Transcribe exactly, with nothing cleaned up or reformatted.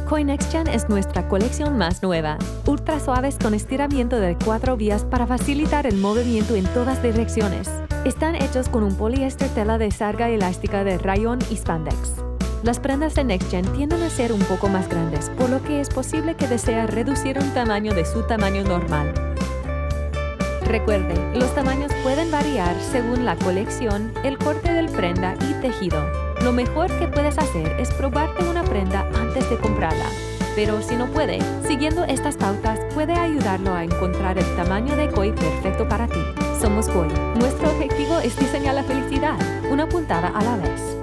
Koi NextGen es nuestra colección más nueva. Ultra suaves con estiramiento de cuatro vías para facilitar el movimiento en todas direcciones. Están hechos con un poliéster tela de sarga elástica de rayón y spandex. Las prendas de NextGen tienden a ser un poco más grandes, por lo que es posible que desee reducir un tamaño de su tamaño normal. Recuerde, los tamaños pueden variar según la colección, el corte del prenda y tejido. Lo mejor que puedes hacer es probarte una prenda antes de comprarla. Pero si no puede, siguiendo estas pautas puede ayudarlo a encontrar el tamaño de Koi perfecto para ti. Somos Koi. Nuestro objetivo es diseñar la felicidad, una puntada a la vez.